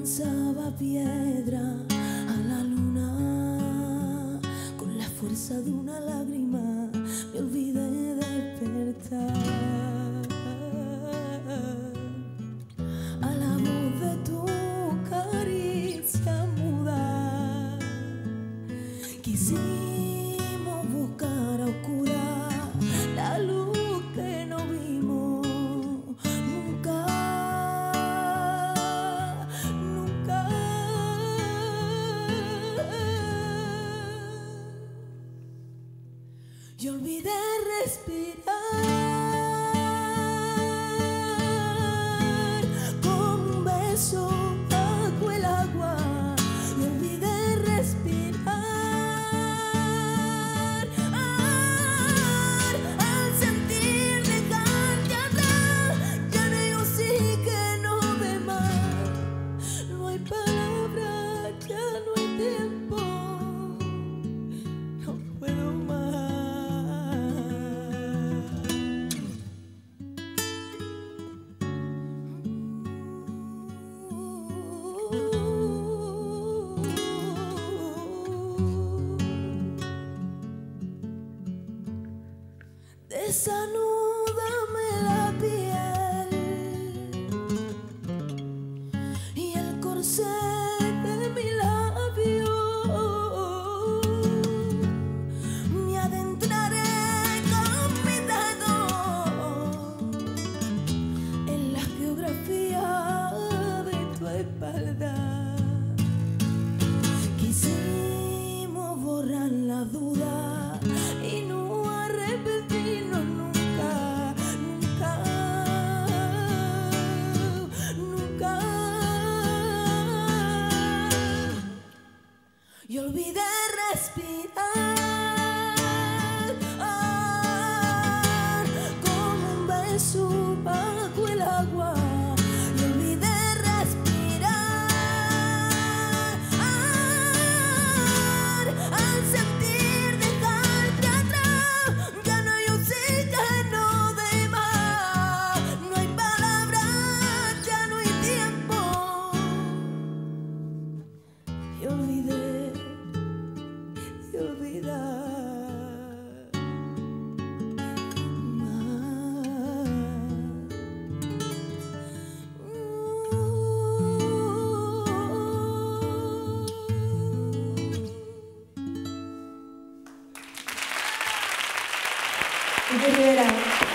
lanzaba piedra a la luna. Con la fuerza de una lágrima me olvidé de despertar. A la voz de tu caricia muda quisimos buscar a oscuras la luz que no vimos nunca. Y olvidé respirar con un beso bajo el agua. Y olvidé respirar al sentir dejarte atrás. Ya no hay oxígeno de mar, no hay palabras, ya no hay tiempo, no puedo más. Desanúdame la piel y el corsé de mi labio. Me adentraré con mi dedo en la geografía de tu espalda. Quisimos borrar la duda y no arrepentirnos nunca, nunca, nunca. Y olvidé respirar como un beso bajo el agua. Y olvidé respirar al sentir dejarte atrás. Ya no hay oxígeno de más, no hay palabras, ya no hay tiempo. Y olvidé de olvidar más. Rivera.